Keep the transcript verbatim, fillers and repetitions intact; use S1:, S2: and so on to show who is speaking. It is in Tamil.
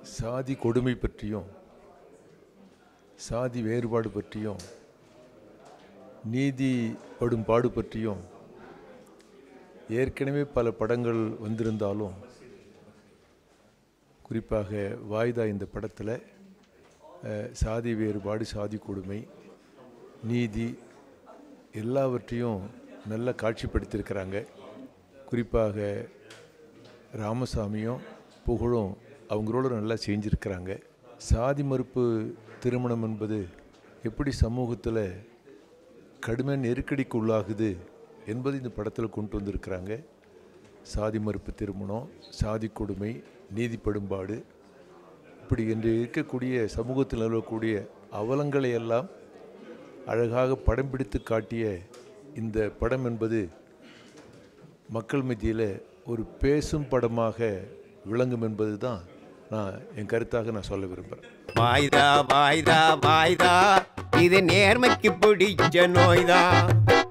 S1: சாதி கொடுமை பற்றியும் சாதி வேறுபாடு பற்றியும் நீதி படும் பாடு பற்றியும் ஏற்கனவே பல படங்கள் வந்திருந்தாலும் குறிப்பாக வாய்தா இந்த படத்தில் சாதி வேறுபாடு, சாதி கொடுமை, நீதி எல்லாவற்றையும் நல்லா காட்சிப்படுத்தியிருக்கிறாங்க. குறிப்பாக ராமசாமியும் புகழும் அவங்களோட நல்லா செஞ்சுருக்கிறாங்க. சாதி மறுப்பு திருமணம் என்பது எப்படி சமூகத்தில் கடுமையான நெருக்கடிக்கு உள்ளாகுது என்பது இந்த படத்தில் கொண்டு வந்திருக்கிறாங்க. சாதி மறுப்பு திருமணம், சாதி கொடுமை, நீதி படும்பாடு, இப்படி என்று இருக்கக்கூடிய சமூகத்தில் நிலவக்கூடிய அவலங்களை எல்லாம் அழகாக படம் பிடித்து காட்டிய இந்த படம் என்பது மக்கள் மத்தியில் ஒரு பேசும் படமாக விளங்கும் என்பது தான் நான் என் கருத்தாக நான் சொல்ல விரும்புகிறேன்.
S2: வாய்தா வாய்தா வாய்தா இது நேர்மைக்கு பிடிச்ச நோய்தான்.